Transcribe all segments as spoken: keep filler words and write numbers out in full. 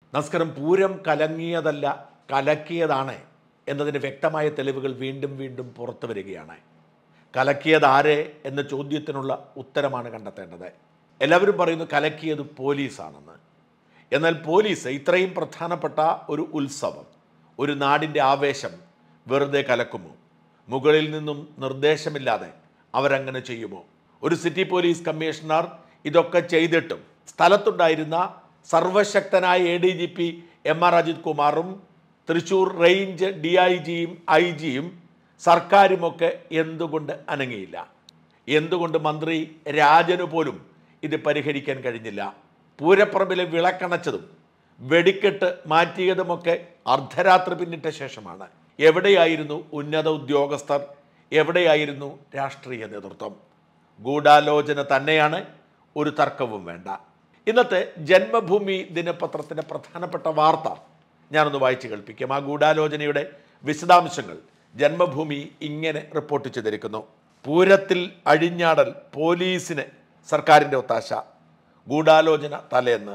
നമസ്കാരം. പൂരം കലങ്ങിയതല്ല, കലക്കിയതാണ് എന്നതിന് വ്യക്തമായ തെളിവുകൾ വീണ്ടും വീണ്ടും പുറത്തു വരികയാണ്. കലക്കിയത് ആരെ എന്ന ചോദ്യത്തിനുള്ള ഉത്തരമാണ് കണ്ടെത്തേണ്ടത്. എല്ലാവരും പറയുന്നു കലക്കിയത് പോലീസാണെന്ന്. എന്നാൽ പോലീസ് ഇത്രയും പ്രധാനപ്പെട്ട ഒരു ഉത്സവം, ഒരു നാടിൻ്റെ ആവേശം വെറുതെ കലക്കുമോ? മുകളിൽ നിന്നും നിർദ്ദേശമില്ലാതെ അവരങ്ങനെ ചെയ്യുമോ? ഒരു സിറ്റി പോലീസ് കമ്മീഷണർ ഇതൊക്കെ ചെയ്തിട്ടും സ്ഥലത്തുണ്ടായിരുന്ന സർവശക്തനായ A D G P M R Ajith കുമാറും തൃശ്ശൂർ റേഞ്ച് ഡി ഐ ജിയും ഐ ജിയും സർക്കാരുമൊക്കെ എന്തുകൊണ്ട് അനങ്ങിയില്ല? എന്തുകൊണ്ട് മന്ത്രി രാജന് പോലും ഇത് പരിഹരിക്കാൻ കഴിഞ്ഞില്ല? പൂരപ്പറമ്പിലെ വിളക്കണച്ചതും വെടിക്കെട്ട് മാറ്റിയതുമൊക്കെ അർദ്ധരാത്രി പിന്നിട്ട ശേഷമാണ്. എവിടെയായിരുന്നു ഉന്നത ഉദ്യോഗസ്ഥർ? എവിടെയായിരുന്നു രാഷ്ട്രീയ നേതൃത്വം? ഗൂഢാലോചന തന്നെയാണ്, ഒരു തർക്കവും വേണ്ട. ഇന്നത്തെ ജന്മഭൂമി ദിനപത്രത്തിൻ്റെ പ്രധാനപ്പെട്ട വാർത്ത ഞാനൊന്ന് വായിച്ചു കേൾപ്പിക്കാം. ആ ഗൂഢാലോചനയുടെ വിശദാംശങ്ങൾ ജന്മഭൂമി ഇങ്ങനെ റിപ്പോർട്ട് ചെയ്തിരിക്കുന്നു. പൂരത്തിൽ അഴിഞ്ഞാടൽ, പോലീസിന് സർക്കാരിൻ്റെ ഒത്താശ, ഗൂഢാലോചന തലേന്ന്.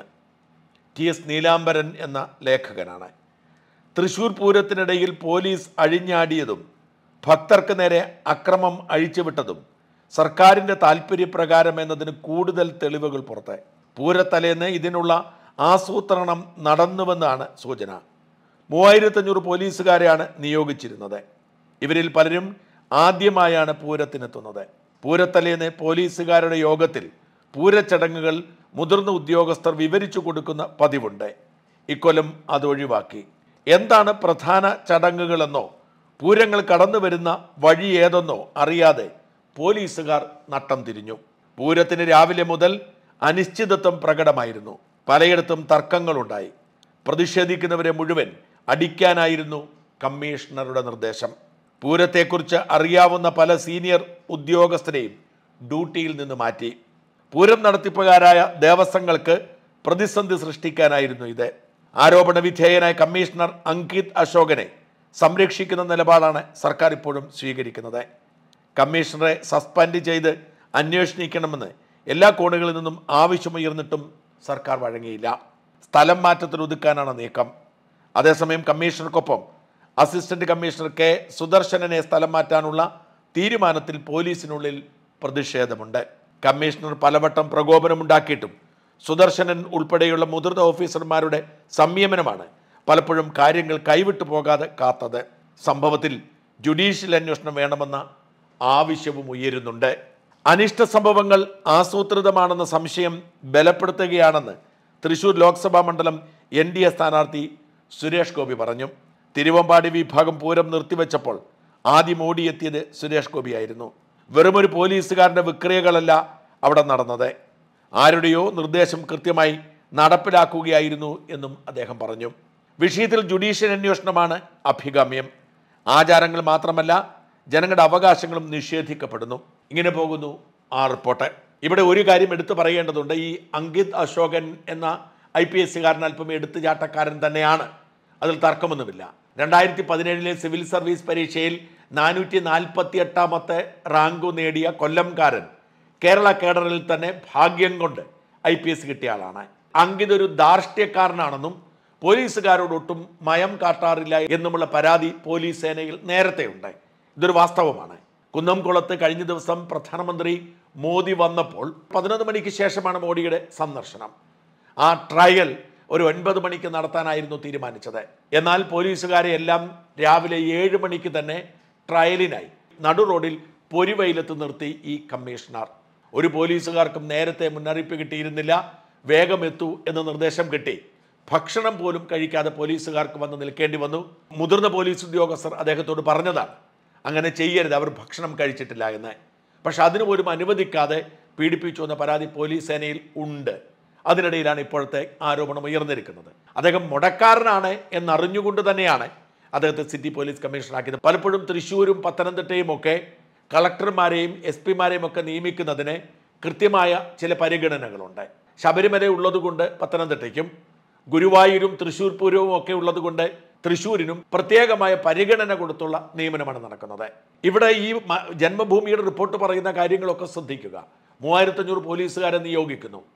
ടി എസ് നീലാംബരൻ എന്ന ലേഖകനാണ്. തൃശ്ശൂർ പൂരത്തിനിടയിൽ പോലീസ് അഴിഞ്ഞാടിയതും ഭക്തർക്ക് നേരെ അക്രമം അഴിച്ചുവിട്ടതും സർക്കാരിൻ്റെ താൽപ്പര്യപ്രകാരം എന്നതിന് കൂടുതൽ തെളിവുകൾ പുറത്ത്. പൂരത്തലേന്ന് ഇതിനുള്ള ആസൂത്രണം നടന്നുവെന്നാണ് സൂചന. മൂവായിരത്തഞ്ഞൂറ് പോലീസുകാരെയാണ് നിയോഗിച്ചിരുന്നത്. ഇവരിൽ പലരും ആദ്യമായാണ് പൂരത്തിനെത്തുന്നത്. പൂരത്തലേന്ന് പോലീസുകാരുടെ യോഗത്തിൽ പൂരച്ചടങ്ങുകൾ മുതിർന്ന ഉദ്യോഗസ്ഥർ വിവരിച്ചു കൊടുക്കുന്ന പതിവുണ്ട്. ഇക്കൊല്ലം അത് ഒഴിവാക്കി. എന്താണ് പ്രധാന ചടങ്ങുകളെന്നോ പൂരങ്ങൾ കടന്നു വരുന്ന വഴി ഏതെന്നോ അറിയാതെ പോലീസുകാർ നട്ടം തിരിഞ്ഞു. പൂരത്തിന് രാവിലെ മുതൽ അനിശ്ചിതത്വം പ്രകടമായിരുന്നു. പലയിടത്തും തർക്കങ്ങളുണ്ടായി. പ്രതിഷേധിക്കുന്നവരെ മുഴുവൻ അടിക്കാനായിരുന്നു കമ്മീഷണറുടെ നിർദ്ദേശം. പൂരത്തെക്കുറിച്ച് അറിയാവുന്ന പല സീനിയർ ഉദ്യോഗസ്ഥരെയും ഡ്യൂട്ടിയിൽ നിന്ന് മാറ്റി. പൂരം നടത്തിപ്പുകാരായ ദേവസ്വങ്ങൾക്ക് പ്രതിസന്ധി സൃഷ്ടിക്കാനായിരുന്നു ഇത്. ആരോപണ വിധേയനായ കമ്മീഷണർ അങ്കിത് അശോകനെ സംരക്ഷിക്കുന്ന നിലപാടാണ് സർക്കാർ ഇപ്പോഴും സ്വീകരിക്കുന്നത്. കമ്മീഷണറെ സസ്പെൻഡ് ചെയ്ത് അന്വേഷിക്കണമെന്ന് എല്ലാ കോണുകളിൽ നിന്നും ആവശ്യമുയർന്നിട്ടും സർക്കാർ വഴങ്ങിയില്ല. സ്ഥലം മാറ്റത്തിൽ ഒതുക്കാനാണ് നീക്കം. അതേസമയം കമ്മീഷണർക്കൊപ്പം അസിസ്റ്റന്റ് കമ്മീഷണർ കെ സുദർശനനെ സ്ഥലം മാറ്റാനുള്ള തീരുമാനത്തിൽ പോലീസിനുള്ളിൽ പ്രതിഷേധമുണ്ട്. കമ്മീഷണർ പലവട്ടം പ്രകോപനമുണ്ടാക്കിയിട്ടും സുദർശനൻ ഉൾപ്പെടെയുള്ള മുതിർന്ന ഓഫീസർമാരുടെ സംയമനമാണ് പലപ്പോഴും കാര്യങ്ങൾ കൈവിട്ടു പോകാതെ കാത്തത്. സംഭവത്തിൽ ജുഡീഷ്യൽ അന്വേഷണം വേണമെന്ന ആവശ്യവും ഉയരുന്നുണ്ട്. അനിഷ്ട സംഭവങ്ങൾ ആസൂത്രിതമാണെന്ന സംശയം ബലപ്പെടുത്തുകയാണെന്ന് തൃശ്ശൂർ ലോക്സഭാ മണ്ഡലം എൻ ഡി എ സ്ഥാനാർത്ഥി സുരേഷ് ഗോപി പറഞ്ഞു. തിരുവമ്പാടി വിഭാഗം പൂരം നിർത്തിവെച്ചപ്പോൾ ആദ്യം ഓടിയെത്തിയത് സുരേഷ് ഗോപിയായിരുന്നു. വെറുമൊരു പോലീസുകാരൻ്റെ വിക്രിയകളല്ല അവിടെ നടന്നത്, ആരുടെയോ നിർദ്ദേശം കൃത്യമായി നടപ്പിലാക്കുകയായിരുന്നു എന്നും അദ്ദേഹം പറഞ്ഞു. വിഷയത്തിൽ ജുഡീഷ്യൽ അന്വേഷണമാണ് അഭികാമ്യം. ആചാരങ്ങൾ മാത്രമല്ല, ജനങ്ങളുടെ അവകാശങ്ങളും നിഷേധിക്കപ്പെടുന്നു. ഇങ്ങനെ പോകുന്നു ആ റിപ്പോർട്ട്. ഇവിടെ ഒരു കാര്യം എടുത്തു പറയേണ്ടതുണ്ട്. ഈ അങ്കിത് അശോകൻ എന്ന ഐ പി എസ്സുകാരൻ അല്പം എടുത്തുചാട്ടക്കാരൻ തന്നെയാണ്, അതിൽ തർക്കമൊന്നുമില്ല. രണ്ടായിരത്തി പതിനേഴിലെ സിവിൽ സർവീസ് പരീക്ഷയിൽ നാനൂറ്റി നാൽപ്പത്തി എട്ടാമത്തെ റാങ്കു നേടിയ കൊല്ലംകാരൻ കേരള കേഡറിൽ തന്നെ ഭാഗ്യം കൊണ്ട് ഐ പി എസ് കിട്ടിയ ആളാണ്. അങ്കിത് ഒരു ധാർഷ്ട്യക്കാരനാണെന്നും പോലീസുകാരോടൊട്ടും മയം കാട്ടാറില്ല എന്നുമുള്ള പരാതി പോലീസ് സേനയിൽ നേരത്തെ ഉണ്ട്. ഇതൊരു വാസ്തവമാണ്. കുന്നംകുളത്ത് കഴിഞ്ഞ ദിവസം പ്രധാനമന്ത്രി മോദി വന്നപ്പോൾ പതിനൊന്ന് മണിക്ക് ശേഷമാണ് മോഡിയുടെ സന്ദർശനം. ആ ട്രയൽ ഒരു ഒൻപത് മണിക്ക് നടത്താനായിരുന്നു തീരുമാനിച്ചത്. എന്നാൽ പോലീസുകാരെ എല്ലാം രാവിലെ ഏഴ് മണിക്ക് തന്നെ ട്രയലിനായി നടു റോഡിൽ പൊരിവെയിലത്ത് നിർത്തി ഈ കമ്മീഷണർ. ഒരു പോലീസുകാർക്കും നേരത്തെ മുന്നറിയിപ്പ് കിട്ടിയിരുന്നില്ല. വേഗം എത്തൂ എന്ന നിർദ്ദേശം കിട്ടി. ഭക്ഷണം പോലും കഴിക്കാതെ പോലീസുകാർക്ക് വന്ന് നിൽക്കേണ്ടി വന്നു. മുതിർന്ന പോലീസ് ഉദ്യോഗസ്ഥർ അദ്ദേഹത്തോട് പറഞ്ഞതാണ് അങ്ങനെ ചെയ്യരുത്, അവർ ഭക്ഷണം കഴിച്ചിട്ടില്ല എന്ന്. പക്ഷെ അതിനു പോലും അനുവദിക്കാതെ പീഡിപ്പിച്ചു എന്ന പരാതി പോലീസ് സേനയിൽ ഉണ്ട്. അതിനിടയിലാണ് ഇപ്പോഴത്തെ ആരോപണം ഉയർന്നിരിക്കുന്നത്. അദ്ദേഹം മുടക്കാരനാണ് എന്നറിഞ്ഞുകൊണ്ട് തന്നെയാണ് അദ്ദേഹത്തെ സിറ്റി പോലീസ് കമ്മീഷണറാക്കിയത്. പലപ്പോഴും തൃശ്ശൂരും പത്തനംതിട്ടയും ഒക്കെ കളക്ടർമാരെയും എസ് പിമാരെയും ഒക്കെ നിയമിക്കുന്നതിന് കൃത്യമായ ചില പരിഗണനകളുണ്ട്. ശബരിമല ഉള്ളതുകൊണ്ട് പത്തനംതിട്ടയ്ക്കും, ഗുരുവായൂരും തൃശ്ശൂർ പൂരവും ഒക്കെ ഉള്ളതുകൊണ്ട് തൃശ്ശൂരിനും പ്രത്യേകമായ പരിഗണന കൊടുത്തുള്ള നിയമനമാണ് നടക്കുന്നത്. ഇവിടെ ഈ ജന്മഭൂമിയുടെ റിപ്പോർട്ട് പറയുന്ന കാര്യങ്ങളൊക്കെ ശ്രദ്ധിക്കുക. മൂവായിരത്തഞ്ഞൂറ് പോലീസുകാരെ നിയോഗിക്കുന്നു.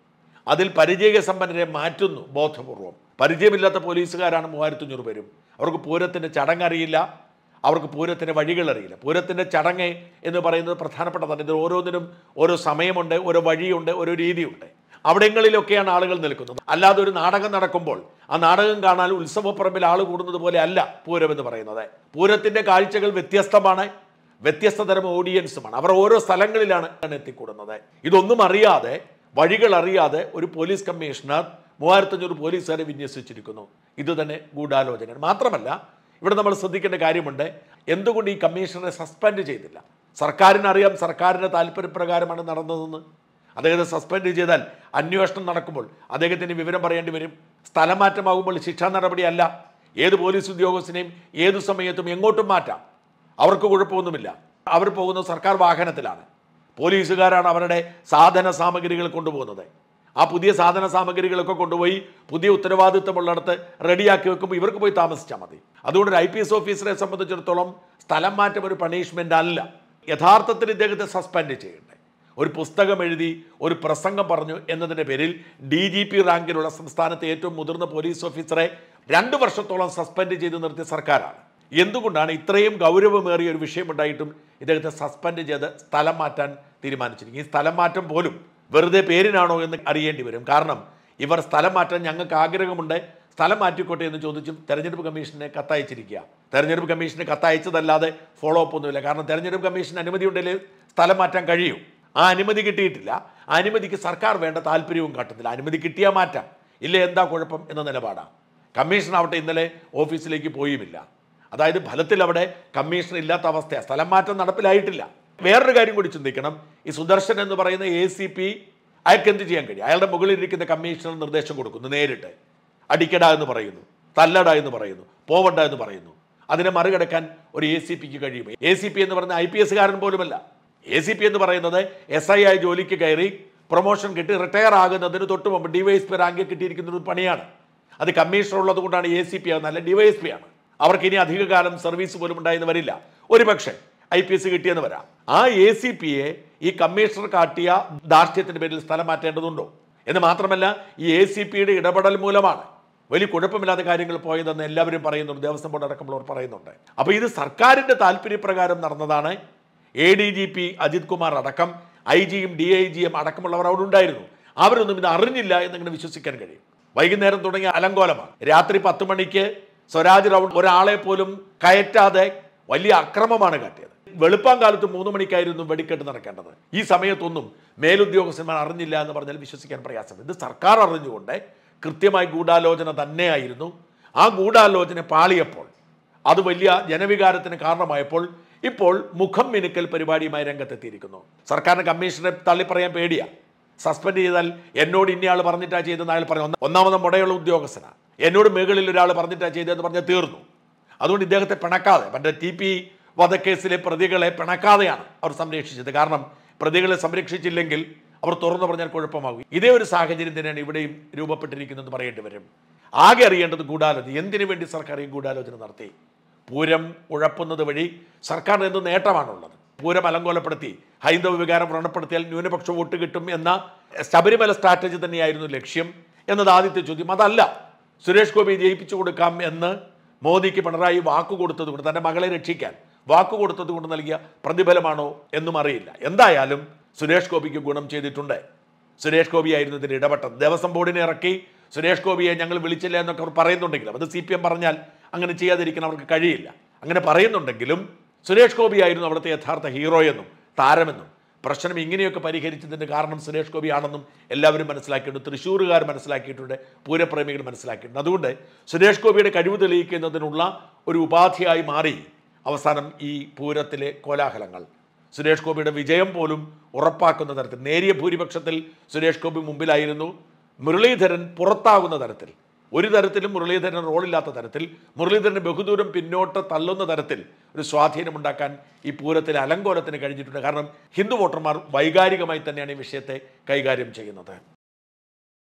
അതിൽ പരിചയസമ്പന്നരെ മാറ്റുന്നു ബോധപൂർവം. പരിചയമില്ലാത്ത പോലീസുകാരാണ് മൂവായിരത്തഞ്ഞൂറ് പേരും. അവർക്ക് പൂരത്തിൻ്റെ ചടങ്ങറിയില്ല, അവർക്ക് പൂരത്തിൻ്റെ വഴികളറിയില്ല. പൂരത്തിൻ്റെ ചടങ്ങ് എന്ന് പറയുന്നത് പ്രധാനപ്പെട്ടതാണ്. ഇത് ഓരോന്നിനും ഓരോ സമയമുണ്ട്, ഓരോ വഴിയുണ്ട്, ഓരോ രീതിയുണ്ട്. അവിടങ്ങളിലൊക്കെയാണ് ആളുകൾ നിൽക്കുന്നത്. അല്ലാതെ ഒരു നാടകം നടക്കുമ്പോൾ ആ നാടകം കാണാൻ ഉത്സവപ്പറമ്പിൽ ആൾ കൂടുന്നത് പോലെ അല്ല പൂരം എന്ന് പറയുന്നത്. പൂരത്തിൻ്റെ കാഴ്ചകൾ വ്യത്യസ്തമാണ്, വ്യത്യസ്ത തരം ഓഡിയൻസുമാണ്. അവർ ഓരോ സ്ഥലങ്ങളിലാണ് എത്തിക്കൂടുന്നത്. ഇതൊന്നും അറിയാതെ, വഴികൾ അറിയാതെ ഒരു പോലീസ് കമ്മീഷണർ മൂവായിരത്തഞ്ഞൂറ് പോലീസുകാരെ വിന്യസിച്ചിരിക്കുന്നു. ഇത് തന്നെ ഗൂഢാലോചന. മാത്രമല്ല, ഇവിടെ നമ്മൾ ശ്രദ്ധിക്കേണ്ട കാര്യമുണ്ട്. എന്തുകൊണ്ട് ഈ കമ്മീഷണറെ സസ്പെൻഡ് ചെയ്തില്ല? സർക്കാരിനറിയാം സർക്കാരിൻ്റെ താല്പര്യപ്രകാരമാണ് നടന്നതെന്ന്. അദ്ദേഹത്തെ സസ്പെൻഡ് ചെയ്താൽ അന്വേഷണം നടക്കുമ്പോൾ അദ്ദേഹത്തിന് വിവരം പറയേണ്ടി വരും. സ്ഥലം മാറ്റമാകുമ്പോൾ ശിക്ഷാ നടപടിയല്ല. ഏത് പോലീസ് ഉദ്യോഗസ്ഥനെയും ഏതു സമയത്തും എങ്ങോട്ടും മാറ്റാം, അവർക്ക് കുഴപ്പമൊന്നുമില്ല. അവർ പോകുന്നത് സർക്കാർ വാഹനത്തിലാണ്. പോലീസുകാരാണ് അവരുടെ സാധന സാമഗ്രികൾ കൊണ്ടുപോകുന്നത്. ആ പുതിയ സാധന സാമഗ്രികളൊക്കെ കൊണ്ടുപോയി പുതിയ ഉത്തരവാദിത്തമുള്ളിടത്ത് റെഡിയാക്കി വെക്കുമ്പോൾ ഇവർക്ക് പോയി താമസിച്ചാൽ മതി. അതുകൊണ്ട് ഒരു ഐ പി എസ് ഓഫീസറെ സംബന്ധിച്ചിടത്തോളം സ്ഥലം മാറ്റം ഒരു പണിഷ്മെൻ്റ് അല്ല. യഥാർത്ഥത്തിൽ ഇദ്ദേഹത്തെ സസ്പെൻഡ് ചെയ്യണ്ടേ. ഒരു പുസ്തകം എഴുതി, ഒരു പ്രസംഗം പറഞ്ഞു എന്നതിൻ്റെ പേരിൽ ഡി ജി പി റാങ്കിലുള്ള സംസ്ഥാനത്തെ ഏറ്റവും മുതിർന്ന പോലീസ് ഓഫീസറെ രണ്ട് വർഷത്തോളം സസ്പെൻഡ് ചെയ്ത് നിർത്തിയ സർക്കാരാണ്. എന്തുകൊണ്ടാണ് ഇത്രയും ഗൗരവമേറിയ ഒരു വിഷയമുണ്ടായിട്ടും ഇദ്ദേഹത്തെ സസ്പെൻഡ് ചെയ്ത് സ്ഥലം മാറ്റാൻ തീരുമാനിച്ചിരിക്കും? ഈ സ്ഥലം മാറ്റം പോലും വെറുതെ പേരിനാണോ എന്ന് അറിയേണ്ടി വരും. കാരണം ഇവർ സ്ഥലം മാറ്റാൻ ഞങ്ങൾക്ക് ആഗ്രഹമുണ്ട്, സ്ഥലം മാറ്റിക്കോട്ടെ എന്ന് ചോദിച്ചും തെരഞ്ഞെടുപ്പ് കമ്മീഷനെ കത്തയച്ചിരിക്കുക. തെരഞ്ഞെടുപ്പ് കമ്മീഷന് കത്തയച്ചതല്ലാതെ ഫോളോ അപ്പ് ഒന്നുമില്ല. കാരണം തെരഞ്ഞെടുപ്പ് കമ്മീഷന് അനുമതി ഉണ്ടെങ്കിൽ സ്ഥലം മാറ്റാൻ കഴിയും. ആ അനുമതി കിട്ടിയിട്ടില്ല. ആ അനുമതിക്ക് സർക്കാർ വേണ്ട താല്പര്യവും കാട്ടുന്നില്ല. അനുമതി കിട്ടിയാൽ മാറ്റാം, ഇല്ലേ എന്താ കുഴപ്പം എന്ന നിലപാടാണ്. കമ്മീഷൻ ആവട്ടെ ഇന്നലെ ഓഫീസിലേക്ക് പോയുമില്ല. അതായത് ഫലത്തിൽ അവിടെ കമ്മീഷൻ ഇല്ലാത്ത അവസ്ഥയാണ്. സ്ഥലം മാറ്റം നടപ്പിലായിട്ടില്ല. വേറൊരു കാര്യം കൂടി ചിന്തിക്കണം. ഈ സുദർശൻ എന്ന് പറയുന്ന എ സി പി അയാൾക്ക് എന്ത് ചെയ്യാൻ കഴിയും? അയാളുടെ മുകളിലിരിക്കുന്ന കമ്മീഷണർ നിർദ്ദേശം കൊടുക്കുന്നു, നേരിട്ട് അടിക്കട എന്ന് പറയുന്നു, തല്ലട എന്ന് പറയുന്നു, പോവണ്ട എന്ന് പറയുന്നു. അതിനെ മറികടക്കാൻ ഒരു എ സി പിക്ക് കഴിയും? എ സി പി എന്ന് പറയുന്ന ഐ പി എസ്സുകാരൻ പോലുമല്ല. എ സി പി എന്ന് പറയുന്നത് എസ് ഐ ആയി ജോലിക്ക് കയറി പ്രൊമോഷൻ കിട്ടി റിട്ടയർ ആകുന്നതിന് തൊട്ട് മുമ്പ് ഡിവൈഎസ് റാങ്കിൽ കിട്ടിയിരിക്കുന്ന ഒരു പണിയാണ്. അത് കമ്മീഷണർ ഉള്ളത് കൊണ്ടാണ് എ സി പി ആകുന്നത്, അല്ല ഡിവൈഎസ് പി ആണ്. അവർക്ക് ഇനി അധികകാലം സർവീസ് പോലും ഉണ്ടായെന്ന് വരില്ല. ഒരു പക്ഷേ ഐ പി എസ് കിട്ടിയെന്ന് വരാം. ആ എ സി പിയെ ഈ കമ്മീഷണർ കാട്ടിയ ധാർഷ്ട്യത്തിൻ്റെ പേരിൽ സ്ഥലം മാറ്റേണ്ടതുണ്ടോ? എന്ന് മാത്രമല്ല, ഈ എ സി പിയുടെ ഇടപെടൽ മൂലമാണ് വലിയ കുഴപ്പമില്ലാത്ത കാര്യങ്ങൾ പോയതെന്ന് എല്ലാവരും പറയുന്നുണ്ട്. ദേവസ്വം ബോർഡ് അടക്കമുള്ളവർ പറയുന്നുണ്ട്. അപ്പോൾ ഇത് സർക്കാരിൻ്റെ താല്പര്യപ്രകാരം നടന്നതാണ്. A D G P Ajith Kumar അടക്കം ഐ ജിയും ഡി ഐ ജിയും അടക്കമുള്ളവർ അവിടെ ഉണ്ടായിരുന്നു. അവരൊന്നും ഇത് അറിഞ്ഞില്ല എന്നിങ്ങനെ വിശ്വസിക്കാൻ കഴിയും. വൈകുന്നേരം തുടങ്ങിയ അലങ്കോലമാണ്. രാത്രി പത്ത് മണിക്ക് സ്വരാജ് റൗണ്ട് ഒരാളെ പോലും കയറ്റാതെ വലിയ അക്രമമാണ് കാട്ടിയത്. വെളുപ്പാൻ കാലത്ത് മൂന്ന് മണിക്കായിരുന്നു വെടിക്കെട്ട് നടക്കേണ്ടത്. ഈ സമയത്തൊന്നും മേലുദ്യോഗസ്ഥന്മാർ അറിഞ്ഞില്ല എന്ന് പറഞ്ഞാൽ വിശ്വസിക്കാൻ പ്രയാസം. ഇത് സർക്കാർ അറിഞ്ഞുകൊണ്ട് കൃത്യമായി ഗൂഢാലോചന തന്നെയായിരുന്നു. ആ ഗൂഢാലോചന പാളിയപ്പോൾ, അത് വലിയ ജനവികാരത്തിന് കാരണമായപ്പോൾ ഇപ്പോൾ മുഖം മിനുക്കൽ പരിപാടിയുമായി രംഗത്തെത്തിയിരിക്കുന്നു. സർക്കാരിന് കമ്മീഷനെ തള്ളിപ്പറയാൻ പേടിയാണ്. സസ്പെൻഡ് ചെയ്താൽ എന്നോട് ഇന്നയാൾ പറഞ്ഞിട്ടാ ചെയ്തെന്ന് അയാൾ പറഞ്ഞു. ഒന്നാമത് മുടയുള്ള ഉദ്യോഗസ്ഥനാണ്. എന്നോട് മുകളിൽ ഒരാൾ പറഞ്ഞിട്ടാ ചെയ്തതെന്ന് പറഞ്ഞാൽ തീർന്നു. അതുകൊണ്ട് ഇദ്ദേഹത്തെ പിണക്കാതെ, മറ്റേ ടി പി വധക്കേസിലെ പ്രതികളെ പിണക്കാതെയാണ് അവർ സംരക്ഷിച്ചത്. കാരണം പ്രതികളെ സംരക്ഷിച്ചില്ലെങ്കിൽ അവർ തുറന്നു പറഞ്ഞാൽ കുഴപ്പമാകും. ഇതേ ഒരു സാഹചര്യം തന്നെയാണ് ഇവിടെയും രൂപപ്പെട്ടിരിക്കുന്നതെന്ന് പറയേണ്ടി വരും. ആകെ അറിയേണ്ടത് ഗൂഢാലോചന. എന്തിനു വേണ്ടി സർക്കാർ ഈ ഗൂഢാലോചന നടത്തി? പൂരം ഉഴപ്പുന്നത് വഴി സർക്കാരിന് എന്ത് നേട്ടമാണുള്ളത്? പൂരം അലങ്കോലപ്പെടുത്തി ഹൈന്ദവ വികാരം വ്രണപ്പെടുത്തിയാൽ ന്യൂനപക്ഷ വോട്ട് കിട്ടും എന്ന ശബരിമല സ്ട്രാറ്റജി തന്നെയായിരുന്നു ലക്ഷ്യം എന്നത് ആദ്യത്തെ ചോദ്യം. അതല്ല, സുരേഷ് ഗോപിയെ ജയിപ്പിച്ചു കൊടുക്കാം എന്ന് മോദിക്ക് പിണറായി വാക്ക് കൊടുത്തത് കൊണ്ട്, തൻ്റെ മകളെ രക്ഷിക്കാൻ വാക്ക് കൊടുത്തത് കൊണ്ട് നൽകിയ പ്രതിഫലമാണോ എന്നും അറിയില്ല. എന്തായാലും സുരേഷ് ഗോപിക്ക് ഗുണം ചെയ്തിട്ടുണ്ട്. സുരേഷ് ഗോപി ആയിരുന്നു ഇതിൽ ഇടപെട്ടത്. ദേവസ്വം ബോർഡിനെ ഇറക്കി സുരേഷ് ഗോപിയെ ഞങ്ങൾ വിളിച്ചില്ല എന്നൊക്കെ അവർ പറയുന്നുണ്ടെങ്കിലും, അത് സി പി എം പറഞ്ഞാൽ അങ്ങനെ ചെയ്യാതിരിക്കാൻ അവർക്ക് കഴിയില്ല. അങ്ങനെ പറയുന്നുണ്ടെങ്കിലും സുരേഷ് ഗോപി ആയിരുന്നു അവിടുത്തെ യഥാർത്ഥ ഹീറോ എന്നും താരമെന്നും പ്രശ്നം ഇങ്ങനെയൊക്കെ പരിഹരിച്ചതിൻ്റെ കാരണം സുരേഷ് ഗോപി ആണെന്നും എല്ലാവരും മനസ്സിലാക്കിയിട്ടുണ്ട്. തൃശ്ശൂരുകാർ മനസ്സിലാക്കിയിട്ടുണ്ട്, പൂരപ്രേമികൾ മനസ്സിലാക്കിയിട്ടുണ്ട്. അതുകൊണ്ട് സുരേഷ് ഗോപിയുടെ കഴിവ് തെളിയിക്കുന്നതിനുള്ള ഒരു ഉപാധിയായി മാറി അവസാനം ഈ പൂരത്തിലെ കോലാഹലങ്ങൾ. സുരേഷ് ഗോപിയുടെ വിജയം പോലും ഉറപ്പാക്കുന്ന തരത്തിൽ നേരിയ ഭൂരിപക്ഷത്തിൽ സുരേഷ് ഗോപി മുമ്പിലായിരുന്നു. മുരളീധരൻ പുറത്താകുന്ന തരത്തിൽ, ഒരു തരത്തിലും മുരളീധരൻ റോളില്ലാത്ത തരത്തിൽ, മുരളീധരനെ ബഹുദൂരം പിന്നോട്ട് തള്ളുന്ന തരത്തിൽ ഒരു സ്വാധീനമുണ്ടാക്കാൻ ഈ പൂരത്തിലെ അലങ്കോലത്തിന് കഴിഞ്ഞിട്ടുണ്ട്. കാരണം ഹിന്ദു വോട്ടർമാർ വൈകാരികമായി തന്നെയാണ് ഈ വിഷയത്തെ കൈകാര്യം ചെയ്യുന്നത്.